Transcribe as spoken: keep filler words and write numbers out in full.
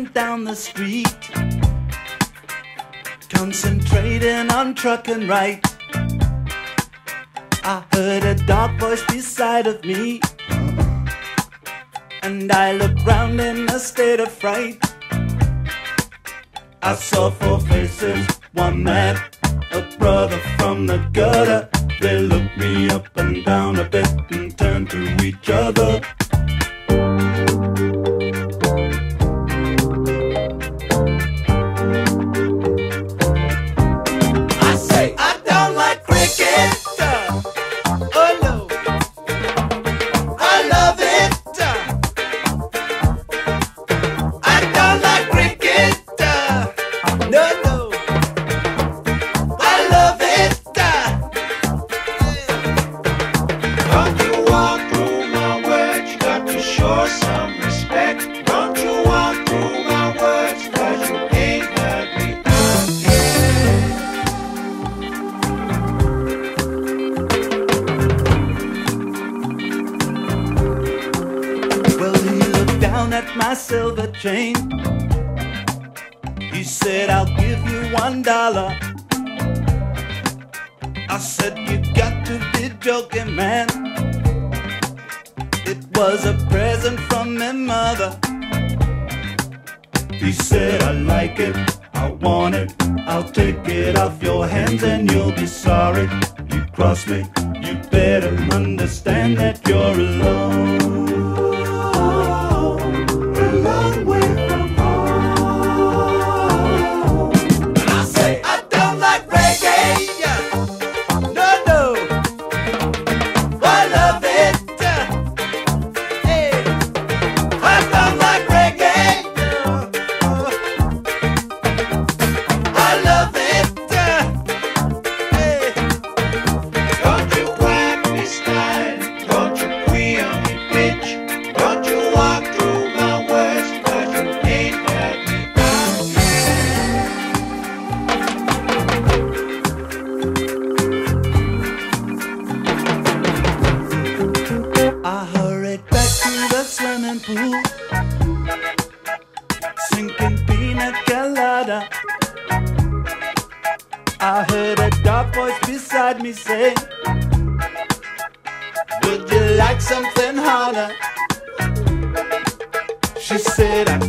walking down the street, concentrating on trucking right. I heard a dark voice beside of me, and I looked round in a state of fright. I saw four faces, one man, a brother from the gutter. They looked me up and down a bit and turned to each other. I say, I don't like cricket. Oh no, I love it. I don't like cricket. No, no, I love it. Don't you walk through my words, you got to show some respect. Don't you walk through my words, cause you ain't heard me out Well, he looked down at my silver chain. He said, I'll give you one dollar. I said, you got to be joking, man. It was a present from my mother. He said, I like it, I want it, I'll take it off your hands and you'll be sorry. You cross me, you better understand that you're alone. A long way from home. And I say, I don't like reggae. No, no, I love it. Hey, I don't like reggae. I love it. Hey, Don't you whack me style, don't you queer me bitch. Don't you walk through my words, cause you ain't heard me out I hurried back to the swimming pool, sinking pina colada. I heard a dark voice beside me say, would you like something harder? She said, I